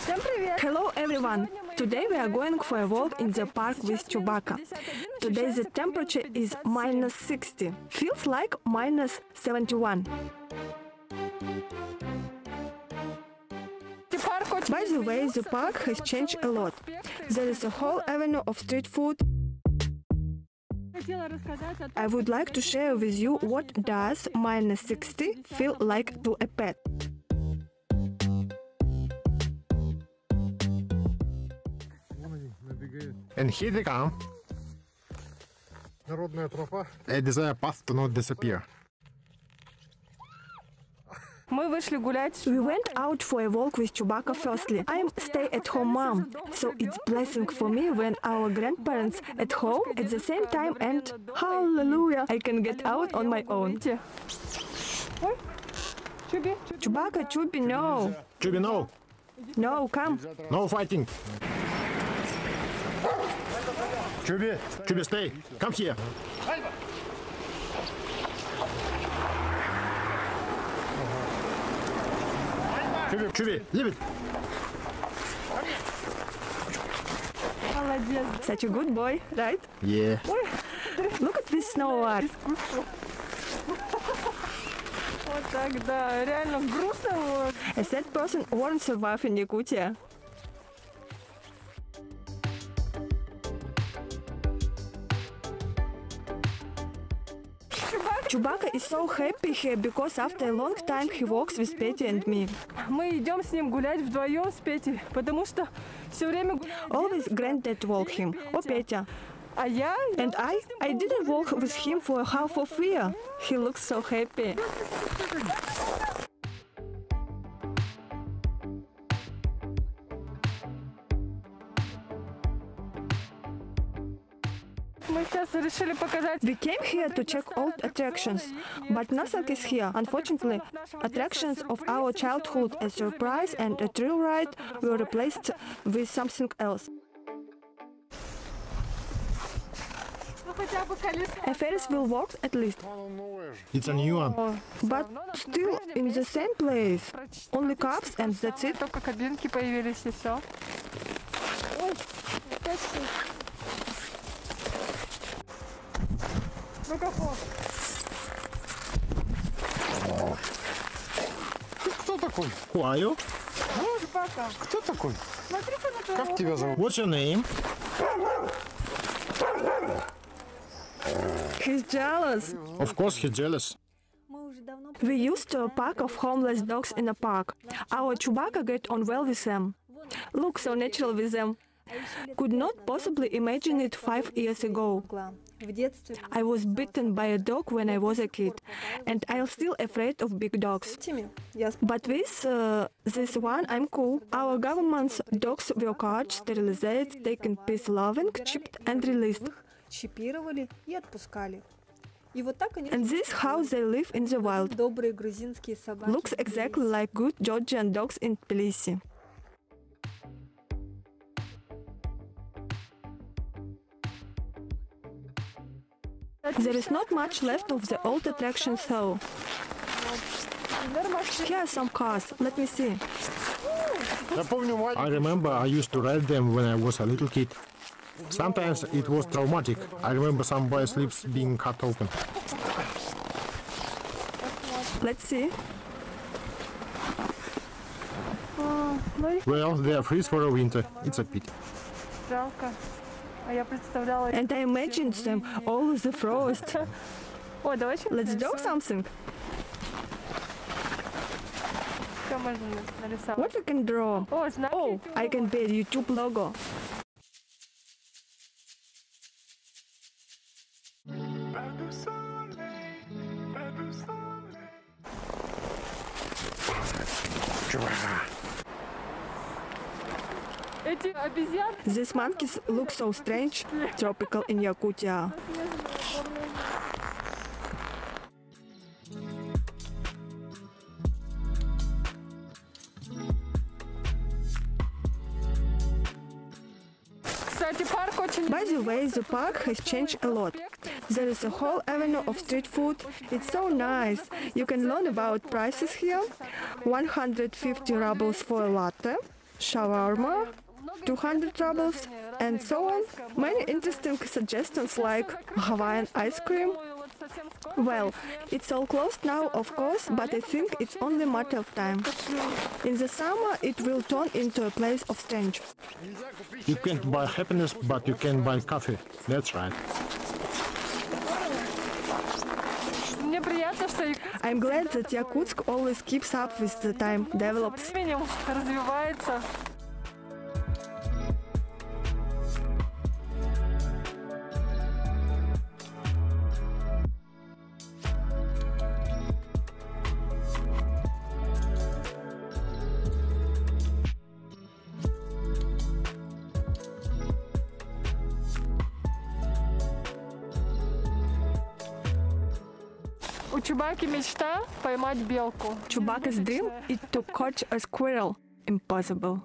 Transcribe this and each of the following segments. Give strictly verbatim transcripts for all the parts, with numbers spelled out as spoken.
Hello everyone! Today we are going for a walk in the park with Chewbacca. Today the temperature is minus sixty. Feels like minus seventy-one. By the way, the park has changed a lot. There is a whole avenue of street food. I would like to share with you what does minus sixty feel like to a pet. And here they come. It is a path to not disappear. We went out for a walk with Chewbacca firstly. I am stay-at-home mom, so it's blessing for me when our grandparents at home at the same time, and hallelujah, I can get out on my own. Chewbacca, Chubby, no. Chubby, no. No, come. No fighting. Chubby, Chubby, stay. Come here. Chubby, Chubby, leave it. Such a good boy, right? Yeah. Look at this snow art. A sad person won't survive in Yakutia. Chewbacca is so happy here because after a long time he walks with Petey and me. Always granddad walk him, or Petya. And I? I didn't walk with him for half of a year. He looks so happy. We came here to check old attractions, but nothing is here. Unfortunately, attractions of our childhood, a surprise and a thrill ride, were replaced with something else. A Ferris wheel works at least. It's a new one. But still in the same place. Only cups and that's it. Кто такой? Who are you? Кто такой? Как тебя зовут? What's your name? He's jealous. Of course he's jealous. We used to a pack of homeless dogs in a park. Our Chewbacca get on well with them. Look so natural with them. Could not possibly imagine it five years ago. I was bitten by a dog when I was a kid, and I'm still afraid of big dogs. But with uh, this one, I'm cool. Our government's dogs were caught, sterilized, taken peace loving, chipped and released. And this is how they live in the wild. Looks exactly like good Georgian dogs in Tbilisi. There is not much left of the old attractions though. Here are some cars, let me see. I remember I used to ride them when I was a little kid. Sometimes it was traumatic. I remember some boys' lips being cut open. Let's see. Well, they are freeze for a winter. It's a pity. And I imagined them all with the frost. Let's do something. What we can draw? Oh, I can be a YouTube logo. These monkeys look so strange, tropical in Yakutia. By the way, the park has changed a lot. There is a whole avenue of street food. It's so nice. You can learn about prices here. one hundred fifty rubles for a latte, shawarma, two hundred rubles, and so on. Many interesting suggestions like Hawaiian ice cream. Well, it's all closed now, of course, but I think it's only a matter of time. In the summer, it will turn into a place of strange. You can't buy happiness, but you can buy coffee. That's right. I'm glad that Yakutsk always keeps up with the time, develops. У Чубаки мечта поймать белку. Chewbacca's dream is to catch a squirrel. Impossible.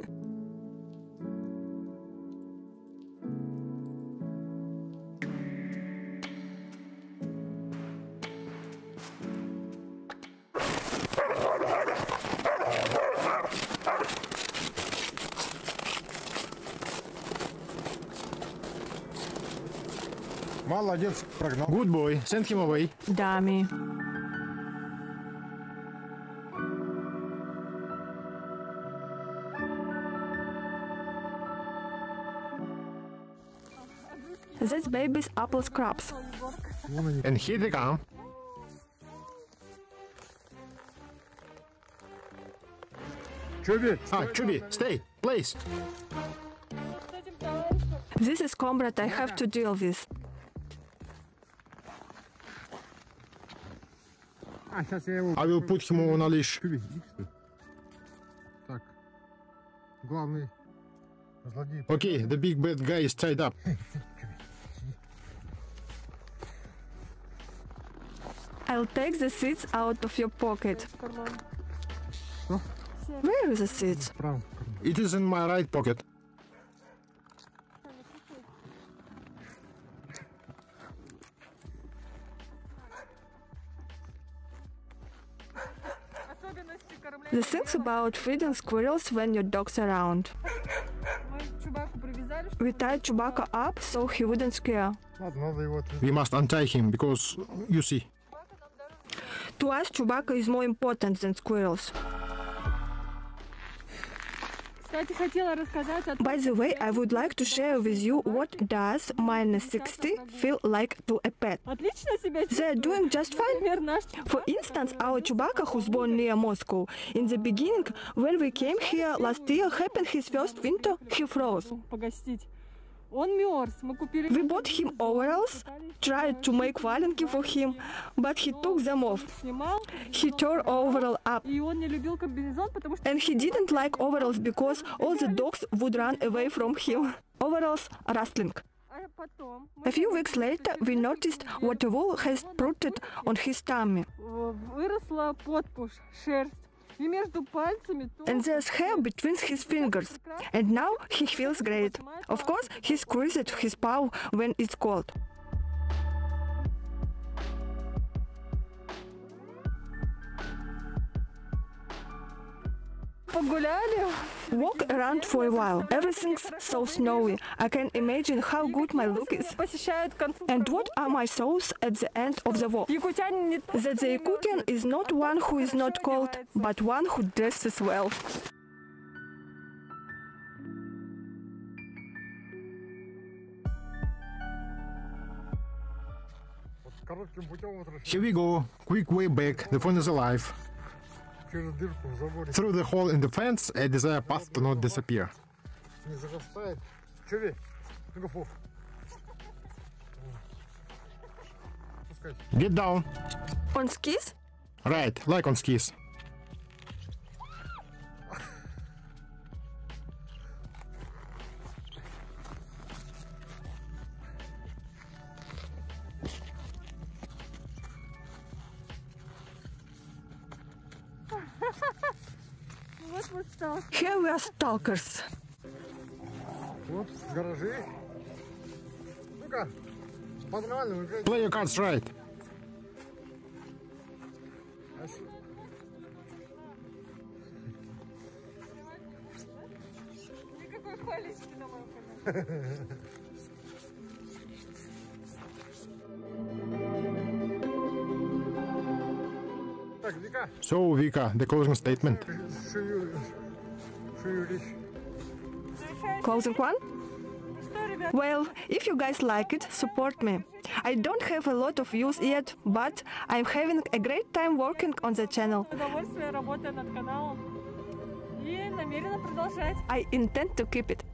Молодец, прогнал. Good boy, send him away. Dummy. That's baby's apple scraps. And here they come. Chubby, ah, Chubby, stay, please. This is comrade I have to deal with. I will put him on a leash. Okay, the big bad guy is tied up. I'll take the seeds out of your pocket. Where is the seeds? It is in my right pocket. The things about feeding squirrels when your dog's around. We tied Chewbacca up so he wouldn't scare. We must untie him because, you see. To us, Chewbacca is more important than squirrels. By the way, I would like to share with you what does minus sixty feel like to a pet. They're doing just fine. For instance, our Chewbacca, who's born near Moscow, in the beginning, when we came here last year, happened his first winter, he froze. We bought him overalls, tried to make valenki for him, but he took them off. He tore overall up. And he didn't like overalls because all the dogs would run away from him. Overalls rustling. A few weeks later, we noticed what a wool has sprouted on his tummy. And there's hair between his fingers. And now he feels great. Of course, he squeezes his paw when it's cold. Walk around for a while. Everything's so snowy. I can imagine how good my look is. And what are my thoughts at the end of the walk? That the Yakutian is not one who is not cold, but one who dresses well. Here we go. Quick way back. The phone is alive. Through the hole in the fence, a desired path to not disappear. Get down. On skis? Right, like on skis. Here we are stalkers. Play your cards right. хвалички на моем канале. So, Vika, the closing statement. Closing one? Well, if you guys like it, support me. I don't have a lot of views yet, but I'm having a great time working on the channel. Удовольствие, работая над каналом. И намерена продолжать. I intend to keep it.